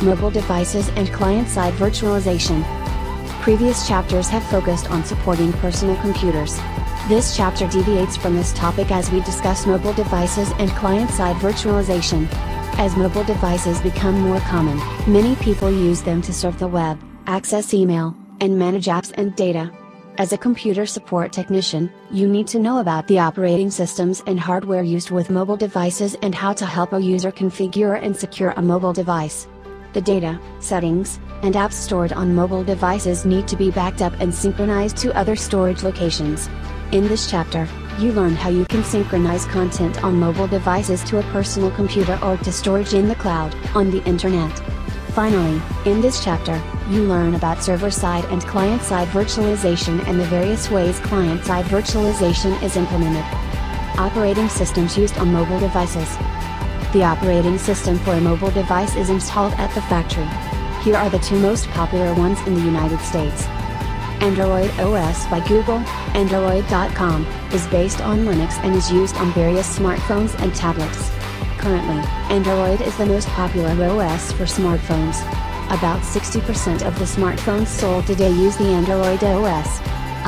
mobile devices and client-side virtualization. Previous chapters have focused on supporting personal computers. This chapter deviates from this topic as we discuss mobile devices and client-side virtualization. As mobile devices become more common, many people use them to surf the web, access email, and manage apps and data. As a computer support technician, you need to know about the operating systems and hardware used with mobile devices and how to help a user configure and secure a mobile device. The data, settings, and apps stored on mobile devices need to be backed up and synchronized to other storage locations. In this chapter, you learn how you can synchronize content on mobile devices to a personal computer or to storage in the cloud, on the internet. Finally, in this chapter, you learn about server-side and client-side virtualization and the various ways client-side virtualization is implemented. Operating systems used on mobile devices. The operating system for a mobile device is installed at the factory. Here are the two most popular ones in the United States. Android OS by Google. Android.com is based on Linux and is used on various smartphones and tablets. Currently, Android is the most popular OS for smartphones. About 60% of the smartphones sold today use the Android OS.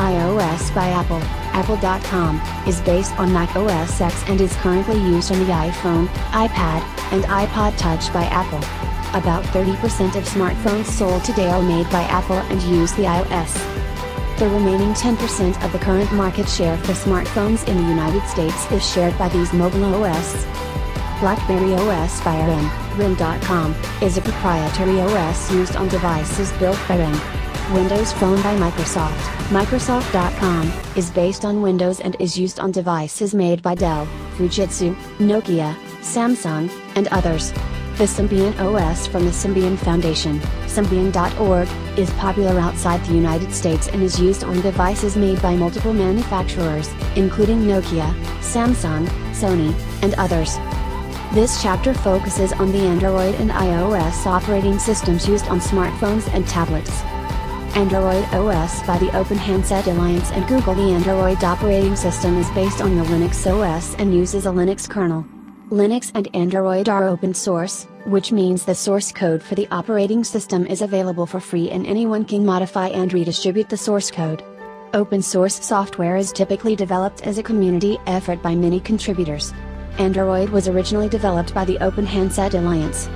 iOS by Apple. Apple.com is based on Mac OS X and is currently used on the iPhone, iPad, and iPod Touch by Apple. About 30% of smartphones sold today are made by Apple and use the iOS. The remaining 10% of the current market share for smartphones in the United States is shared by these mobile OS. BlackBerry OS by RIM. RIM.com is a proprietary OS used on devices built by RIM. Windows Phone by Microsoft. Microsoft.com is based on Windows and is used on devices made by Dell, Fujitsu, Nokia, Samsung, and others. The Symbian OS from the Symbian Foundation, Symbian.org, is popular outside the United States and is used on devices made by multiple manufacturers, including Nokia, Samsung, Sony, and others. This chapter focuses on the Android and iOS operating systems used on smartphones and tablets. Android OS by the Open Handset Alliance and Google. The Android operating system is based on the Linux OS and uses a Linux kernel. Linux and Android are open source, which means the source code for the operating system is available for free and anyone can modify and redistribute the source code. Open source software is typically developed as a community effort by many contributors. Android was originally developed by the Open Handset Alliance,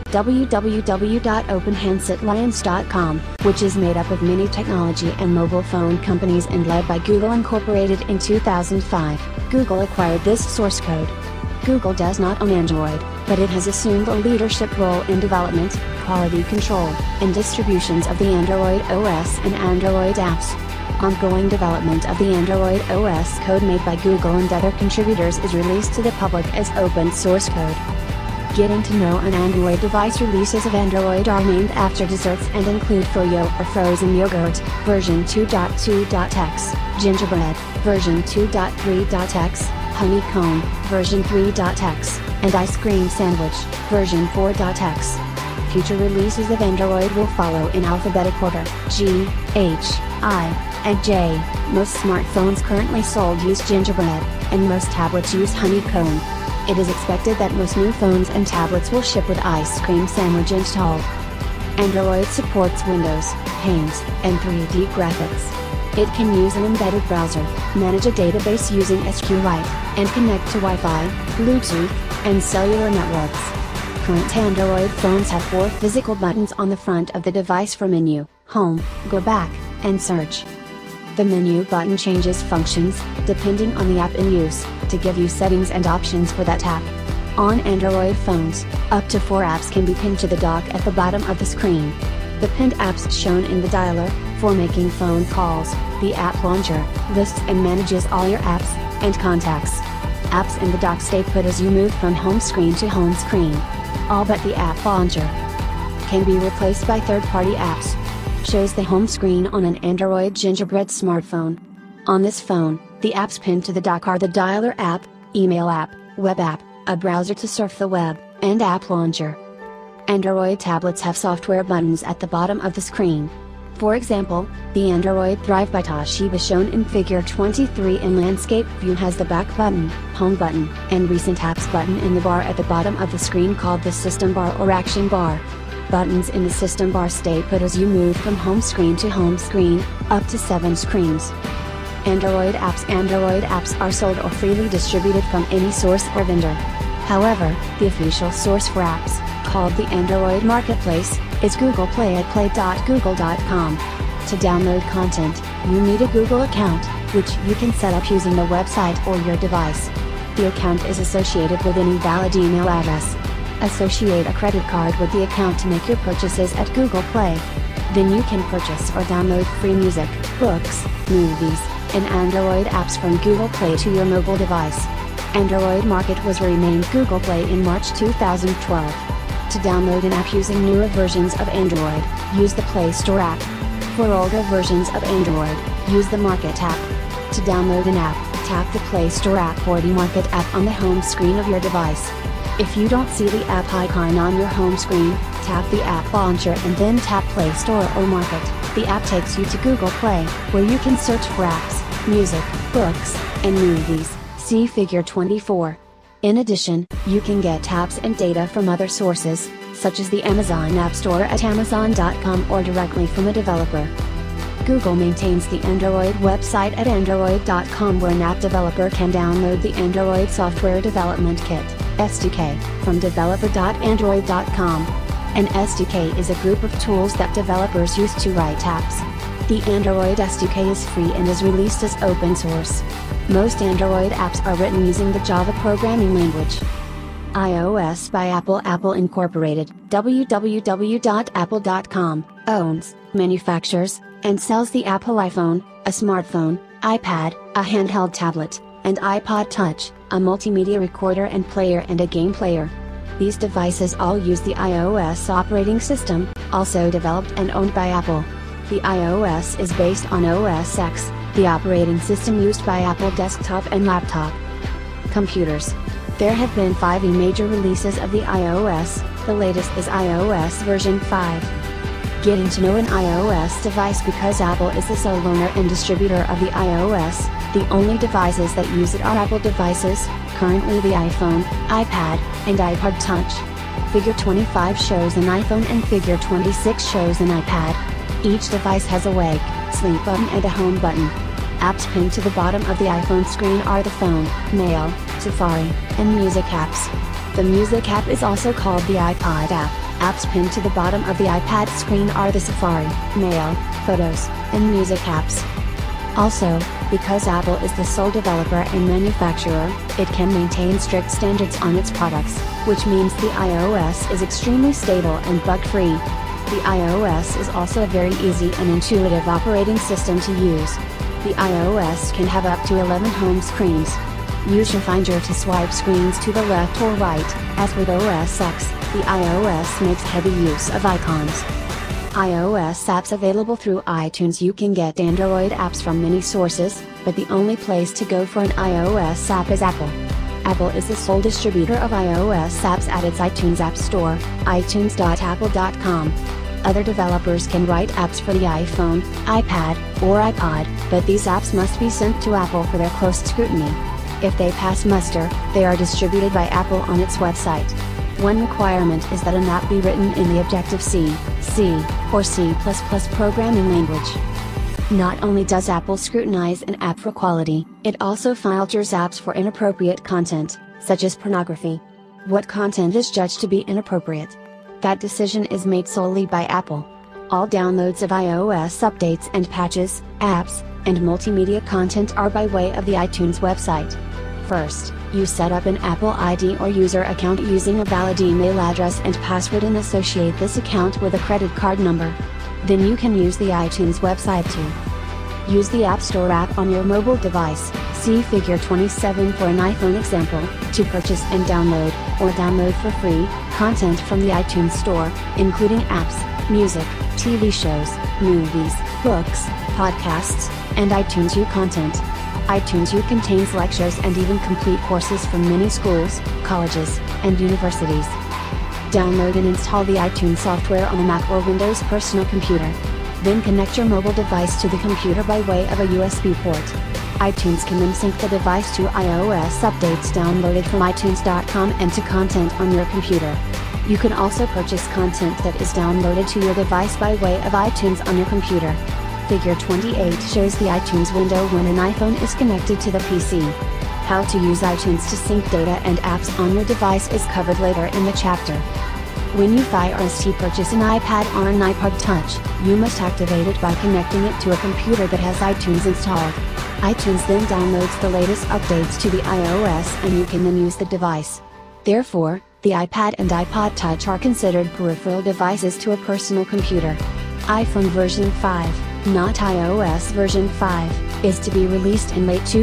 www.openhandsetalliance.com, which is made up of many technology and mobile phone companies and led by Google Incorporated in 2005. Google acquired this source code. Google does not own Android, but it has assumed a leadership role in development, quality control, and distributions of the Android OS and Android apps. Ongoing development of the Android OS code made by Google and other contributors is released to the public as open source code. Getting to know an Android device. Releases of Android are named after desserts and include froyo or frozen yogurt, version 2.2.x, gingerbread, version 2.3.x, honeycomb, version 3.x, and ice cream sandwich, version 4.x. Future releases of Android will follow in alphabetic order: G, H, I, and J. Most smartphones currently sold use gingerbread, and most tablets use honeycomb. It is expected that most new phones and tablets will ship with ice cream sandwich installed. Android supports Windows, Paint, and 3D graphics. It can use an embedded browser, manage a database using SQLite, and connect to Wi-Fi, Bluetooth, and cellular networks. Current Android phones have 4 physical buttons on the front of the device for Menu, Home, Go Back, and Search. The menu button changes functions, depending on the app in use, to give you settings and options for that app. On Android phones, up to 4 apps can be pinned to the dock at the bottom of the screen. The pinned apps shown in the dialer, for making phone calls. The app launcher lists and manages all your apps and contacts. Apps in the dock stay put as you move from home screen to home screen. All but the app launcher can be replaced by third-party apps. Shows the home screen on an Android Gingerbread smartphone. On this phone, the apps pinned to the dock are the dialer app, email app, web app, a browser to surf the web, and app launcher. Android tablets have software buttons at the bottom of the screen. For example, the Android Thrive by Toshiba shown in Figure 23 in landscape view has the back button, home button, and recent apps button in the bar at the bottom of the screen called the system bar or action bar. Buttons in the system bar stay put as you move from home screen to home screen, up to 7 screens. Android apps are sold or freely distributed from any source or vendor. However, the official source for apps, called the Android Marketplace, is Google Play at play.google.com. To download content, you need a Google account, which you can set up using the website or your device. The account is associated with any valid email address. Associate a credit card with the account to make your purchases at Google Play. Then you can purchase or download free music, books, movies, and Android apps from Google Play to your mobile device. Android Market was renamed Google Play in March 2012. To download an app using newer versions of Android, use the Play Store app. For older versions of Android, use the Market app. To download an app, tap the Play Store app or the Market app on the home screen of your device. If you don't see the app icon on your home screen, tap the app launcher and then tap Play Store or Market. The app takes you to Google Play, where you can search for apps, music, books, and movies. See Figure 24. In addition, you can get apps and data from other sources, such as the Amazon App Store at Amazon.com or directly from a developer. Google maintains the Android website at Android.com, where an app developer can download the Android Software Development Kit (SDK) from developer.android.com. An SDK is a group of tools that developers use to write apps. The Android SDK is free and is released as open source. Most Android apps are written using the Java programming language. iOS by Apple. Apple Incorporated, www.apple.com, owns, manufactures, and sells the Apple iPhone, a smartphone, iPad, a handheld tablet, and iPod Touch, a multimedia recorder and player and a game player. These devices all use the iOS operating system, also developed and owned by Apple. The iOS is based on OS X, the operating system used by Apple desktop and laptop computers. There have been 5 major releases of the iOS, the latest is iOS version 5. Getting to know an iOS device. Because Apple is the sole owner and distributor of the iOS, the only devices that use it are Apple devices, currently the iPhone, iPad, and iPod Touch. Figure 25 shows an iPhone and Figure 26 shows an iPad. Each device has a wake, sleep button and a home button. Apps pinned to the bottom of the iPhone screen are the Phone, Mail, Safari, and Music apps. The Music app is also called the iPod app. Apps pinned to the bottom of the iPad screen are the Safari, Mail, Photos, and Music apps. Also, because Apple is the sole developer and manufacturer, it can maintain strict standards on its products, which means the iOS is extremely stable and bug-free. The iOS is also a very easy and intuitive operating system to use. The iOS can have up to 11 home screens. Use your finder to swipe screens to the left or right. As with OS X, the iOS makes heavy use of icons. iOS apps available through iTunes. You can get Android apps from many sources, but the only place to go for an iOS app is Apple. Apple is the sole distributor of iOS apps at its iTunes App Store, itunes.apple.com. Other developers can write apps for the iPhone, iPad, or iPod, but these apps must be sent to Apple for their close scrutiny. If they pass muster, they are distributed by Apple on its website. One requirement is that an app be written in the Objective-C, C, or C++ programming language. Not only does Apple scrutinize an app for quality, it also filters apps for inappropriate content, such as pornography. What content is judged to be inappropriate? That decision is made solely by Apple. All downloads of iOS updates and patches, apps, and multimedia content are by way of the iTunes website. First, you set up an Apple ID or user account using a valid email address and password and associate this account with a credit card number. Then you can use the iTunes website to use the App Store app on your mobile device. See Figure 27 for an iPhone example, to purchase and download, or download for free, content from the iTunes Store, including apps, music, TV shows, movies, books, podcasts, and iTunes U content. iTunes U contains lectures and even complete courses from many schools, colleges, and universities. Download and install the iTunes software on a Mac or Windows personal computer. Then connect your mobile device to the computer by way of a USB port. iTunes can then sync the device to iOS updates downloaded from iTunes.com and to content on your computer. You can also purchase content that is downloaded to your device by way of iTunes on your computer. Figure 28 shows the iTunes window when an iPhone is connected to the PC. How to use iTunes to sync data and apps on your device is covered later in the chapter. When you purchase an iPad or an iPod Touch, you must activate it by connecting it to a computer that has iTunes installed. iTunes then downloads the latest updates to the iOS and you can then use the device. Therefore, the iPad and iPod Touch are considered peripheral devices to a personal computer. iPhone version 5, not iOS version 5, is to be released in late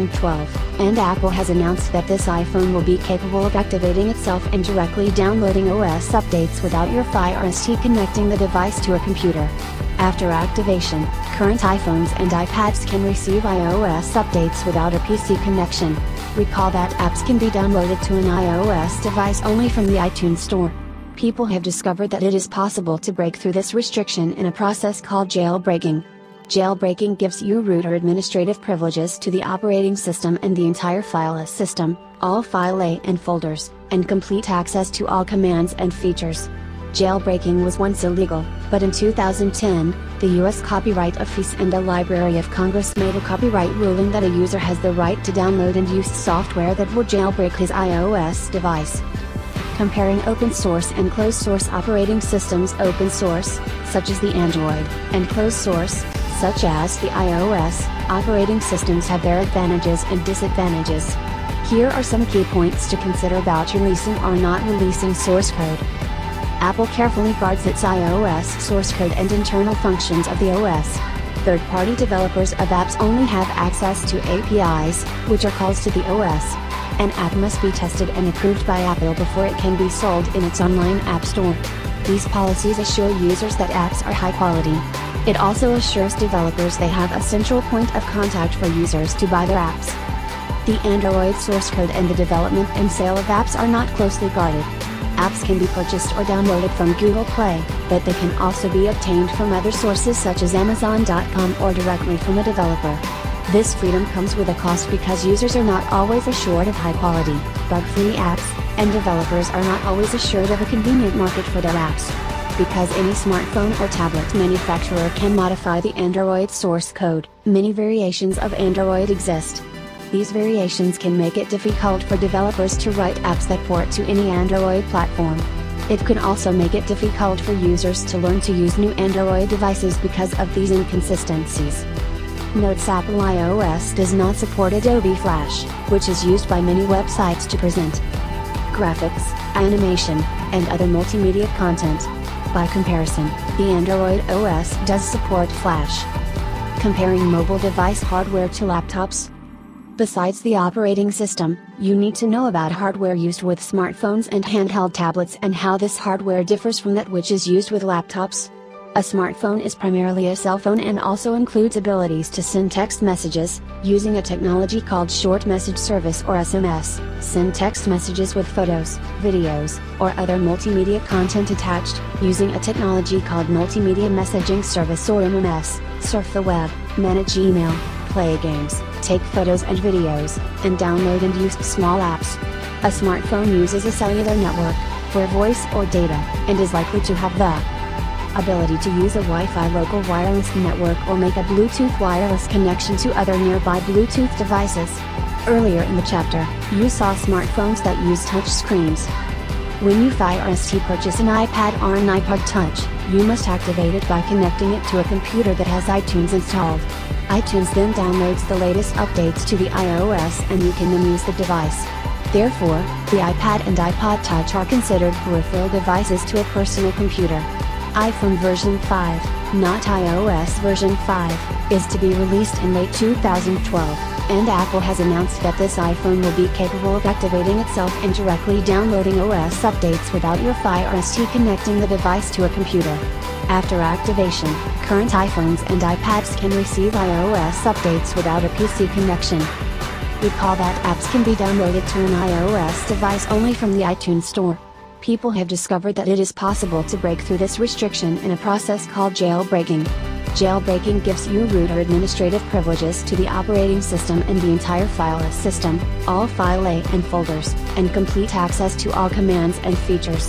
2012, and Apple has announced that this iPhone will be capable of activating itself and directly downloading OS updates without your Fire ST connecting the device to a computer. After activation, current iPhones and iPads can receive iOS updates without a PC connection. Recall that apps can be downloaded to an iOS device only from the iTunes Store. People have discovered that it is possible to break through this restriction in a process called jailbreaking. Jailbreaking gives you root or administrative privileges to the operating system and the entire file system, all file A and folders, and complete access to all commands and features. Jailbreaking was once illegal, but in 2010, the U.S. Copyright Office and the Library of Congress made a copyright ruling that a user has the right to download and use software that will jailbreak his iOS device. Comparing open source and closed source operating systems. Open source, such as the Android, and closed source, such as the iOS, operating systems have their advantages and disadvantages. Here are some key points to consider about releasing or not releasing source code. Apple carefully guards its iOS source code and internal functions of the OS. Third-party developers of apps only have access to APIs, which are calls to the OS. An app must be tested and approved by Apple before it can be sold in its online app store. These policies assure users that apps are high quality. It also assures developers they have a central point of contact for users to buy their apps. The Android source code and the development and sale of apps are not closely guarded. Apps can be purchased or downloaded from Google Play, but they can also be obtained from other sources such as Amazon.com or directly from a developer. This freedom comes with a cost because users are not always assured of high-quality, bug-free apps, and developers are not always assured of a convenient market for their apps. Because any smartphone or tablet manufacturer can modify the Android source code, many variations of Android exist. These variations can make it difficult for developers to write apps that port to any Android platform. It can also make it difficult for users to learn to use new Android devices because of these inconsistencies. Notes: Apple iOS does not support Adobe Flash, which is used by many websites to present graphics, animation, and other multimedia content. By comparison, the Android OS does support Flash. Comparing mobile device hardware to laptops. Besides the operating system, you need to know about hardware used with smartphones and handheld tablets and how this hardware differs from that which is used with laptops. A smartphone is primarily a cell phone and also includes abilities to send text messages, using a technology called Short Message Service or SMS, send text messages with photos, videos, or other multimedia content attached, using a technology called Multimedia Messaging Service or MMS, surf the web, manage email, play games, take photos and videos, and download and use small apps. A smartphone uses a cellular network, for voice or data, and is likely to have the ability to use a Wi-Fi local wireless network or make a Bluetooth wireless connection to other nearby Bluetooth devices. Earlier in the chapter, you saw smartphones that use touch screens. When you Fire ST purchase an iPad or an iPod Touch, you must activate it by connecting it to a computer that has iTunes installed. iTunes then downloads the latest updates to the iOS and you can then use the device. Therefore, the iPad and iPod Touch are considered peripheral devices to a personal computer. iPhone version 5, not iOS version 5, is to be released in late 2012, and Apple has announced that this iPhone will be capable of activating itself and directly downloading OS updates without your Fire ST connecting the device to a computer. After activation, current iPhones and iPads can receive iOS updates without a PC connection. Recall that apps can be downloaded to an iOS device only from the iTunes Store. People have discovered that it is possible to break through this restriction in a process called jailbreaking. Jailbreaking gives you root or administrative privileges to the operating system and the entire file system, all file A and folders, and complete access to all commands and features.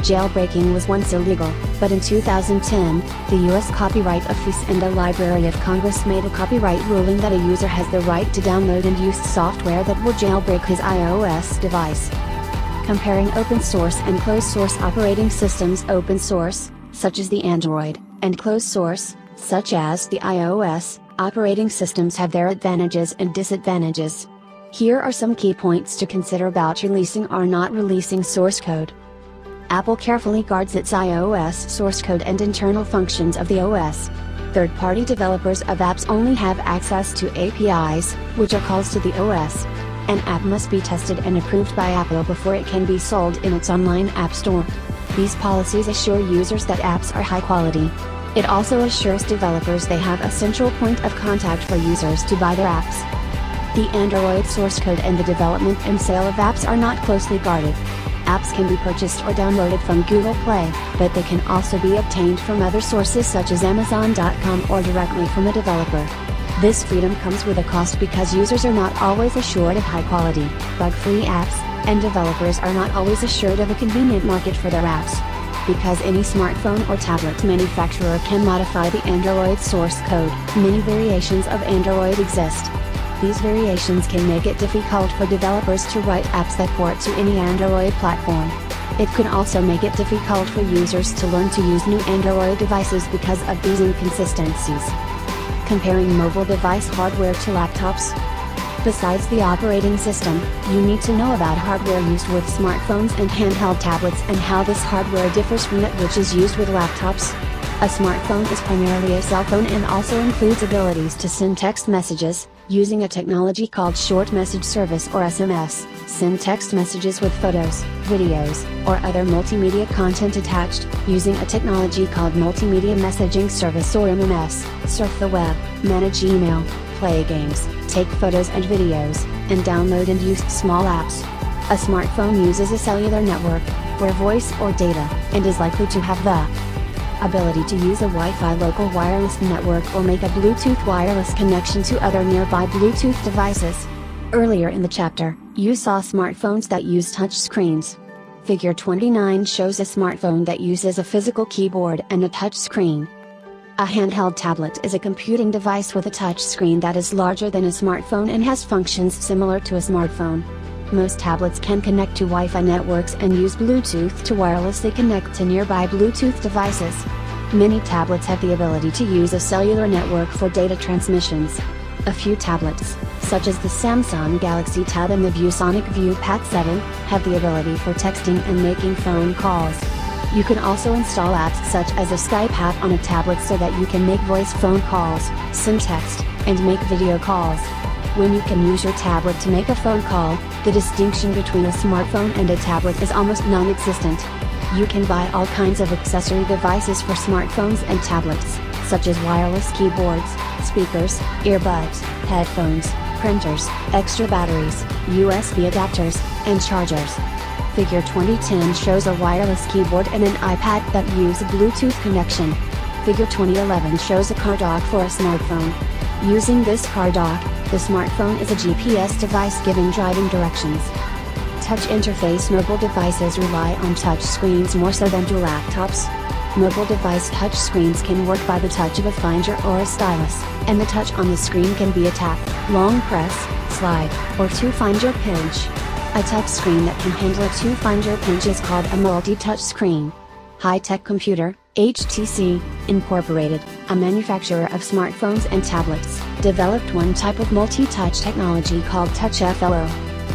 Jailbreaking was once illegal, but in 2010, the U.S. Copyright Office and the Library of Congress made a copyright ruling that a user has the right to download and use software that will jailbreak his iOS device. Comparing open source and closed source operating systems. Open source, such as the Android, and closed source, such as the iOS, operating systems have their advantages and disadvantages. Here are some key points to consider about releasing or not releasing source code. Apple carefully guards its iOS source code and internal functions of the OS. Third-party developers of apps only have access to APIs, which are calls to the OS. An app must be tested and approved by Apple before it can be sold in its online app store. These policies assure users that apps are high quality. It also assures developers they have a central point of contact for users to buy their apps. The Android source code and the development and sale of apps are not closely guarded. Apps can be purchased or downloaded from Google Play, but they can also be obtained from other sources such as Amazon.com or directly from a developer. This freedom comes with a cost because users are not always assured of high-quality, bug-free apps, and developers are not always assured of a convenient market for their apps. Because any smartphone or tablet manufacturer can modify the Android source code, many variations of Android exist. These variations can make it difficult for developers to write apps that port to any Android platform. It could also make it difficult for users to learn to use new Android devices because of these inconsistencies. Comparing mobile device hardware to laptops. Besides the operating system, you need to know about hardware used with smartphones and handheld tablets and how this hardware differs from that which is used with laptops. A smartphone is primarily a cell phone and also includes abilities to send text messages, using a technology called Short Message Service or SMS, send text messages with photos, videos, or other multimedia content attached, using a technology called Multimedia Messaging Service or MMS, surf the web, manage email, play games, take photos and videos, and download and use small apps. A smartphone uses a cellular network, for voice or data, and is likely to have the ability to use a Wi-Fi local wireless network or make a Bluetooth wireless connection to other nearby Bluetooth devices. Earlier in the chapter, you saw smartphones that use touch screens. Figure 29 shows a smartphone that uses a physical keyboard and a touch screen. A handheld tablet is a computing device with a touch screen that is larger than a smartphone and has functions similar to a smartphone. Most tablets can connect to Wi-Fi networks and use Bluetooth to wirelessly connect to nearby Bluetooth devices. Many tablets have the ability to use a cellular network for data transmissions. A few tablets, such as the Samsung Galaxy Tab and the ViewSonic ViewPad 7, have the ability for texting and making phone calls. You can also install apps such as a Skype app on a tablet so that you can make voice phone calls, send text, and make video calls. When you can use your tablet to make a phone call, the distinction between a smartphone and a tablet is almost non-existent. You can buy all kinds of accessory devices for smartphones and tablets, such as wireless keyboards, speakers, earbuds, headphones, printers, extra batteries, USB adapters, and chargers. Figure 2010 shows a wireless keyboard and an iPad that use a Bluetooth connection. Figure 2011 shows a car dock for a smartphone. Using this car dock, the smartphone is a GPS device giving driving directions. Touch interface. Mobile devices rely on touch screens more so than do laptops. Mobile device touch screens can work by the touch of a finger or a stylus, and the touch on the screen can be a tap, long press, slide, or two-finger pinch. A touch screen that can handle a two-finger pinch is called a multi-touch screen. High-Tech Computer, HTC, Incorporated, a manufacturer of smartphones and tablets, developed one type of multi-touch technology called TouchFLO.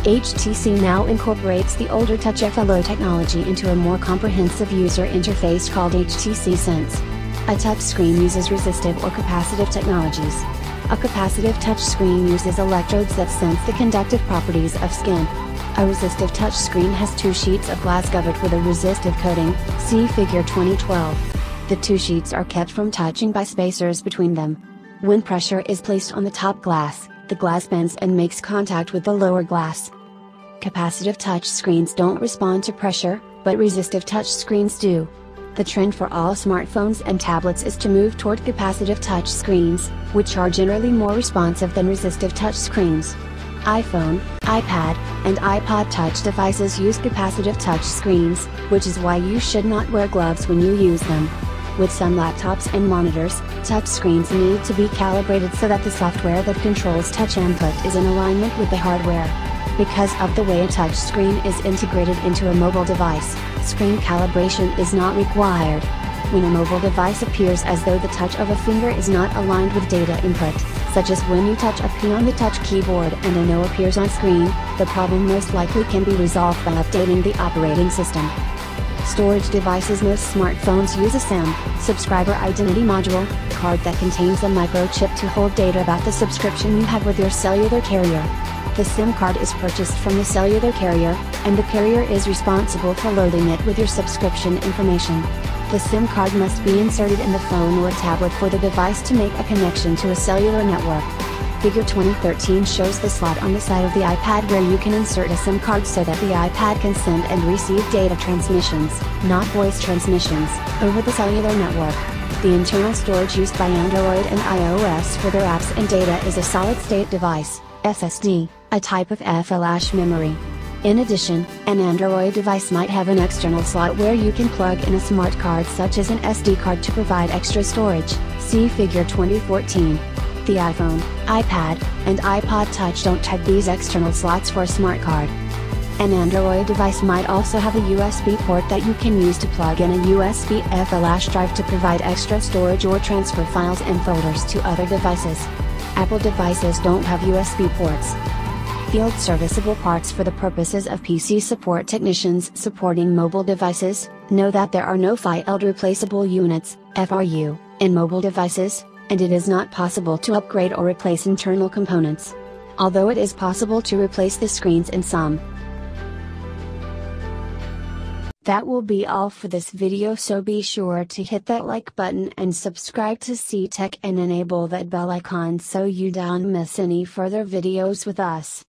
HTC now incorporates the older TouchFLO technology into a more comprehensive user interface called HTC Sense. A touchscreen uses resistive or capacitive technologies. A capacitive touchscreen uses electrodes that sense the conductive properties of skin. A resistive touchscreen has two sheets of glass covered with a resistive coating, see Figure 2012. The two sheets are kept from touching by spacers between them. When pressure is placed on the top glass, the glass bends and makes contact with the lower glass. Capacitive touchscreens don't respond to pressure, but resistive touchscreens do. The trend for all smartphones and tablets is to move toward capacitive touchscreens, which are generally more responsive than resistive touchscreens. iPhone, iPad, and iPod Touch devices use capacitive touch screens, which is why you should not wear gloves when you use them. With some laptops and monitors, touch screens need to be calibrated so that the software that controls touch input is in alignment with the hardware. Because of the way a touch screen is integrated into a mobile device, screen calibration is not required. When a mobile device appears as though the touch of a finger is not aligned with data input, such as when you touch a P on the touch keyboard and a no appears on screen, the problem most likely can be resolved by updating the operating system. Storage devices. Most smartphones use a SIM, subscriber identity module, card that contains a microchip to hold data about the subscription you have with your cellular carrier. The SIM card is purchased from the cellular carrier, and the carrier is responsible for loading it with your subscription information. The SIM card must be inserted in the phone or tablet for the device to make a connection to a cellular network. Figure 2013 shows the slot on the side of the iPad where you can insert a SIM card so that the iPad can send and receive data transmissions, not voice transmissions, over the cellular network. The internal storage used by Android and iOS for their apps and data is a solid-state device, SSD, a type of flash memory. In addition, an Android device might have an external slot where you can plug in a smart card such as an SD card to provide extra storage, see Figure 2014. The iPhone, iPad, and iPod Touch don't have these external slots for a smart card. An Android device might also have a USB port that you can use to plug in a USB flash drive to provide extra storage or transfer files and folders to other devices. Apple devices don't have USB ports. Field serviceable parts. For the purposes of PC support technicians supporting mobile devices, know that there are no field replaceable units, FRU, in mobile devices, and it is not possible to upgrade or replace internal components. Although it is possible to replace the screens in some. That will be all for this video, so be sure to hit that like button and subscribe to C Tech and enable that bell icon so you don't miss any further videos with us.